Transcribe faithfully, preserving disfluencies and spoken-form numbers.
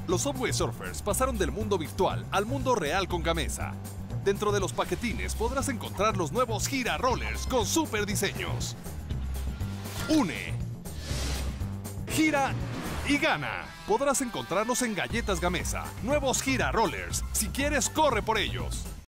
Los Subway Surfers pasaron del mundo virtual al mundo real con Gamesa. Dentro de los paquetines podrás encontrar los nuevos Gira Rollers con super diseños. Une, gira y gana. Podrás encontrarlos en Galletas Gamesa. Nuevos Gira Rollers. Si quieres, corre por ellos.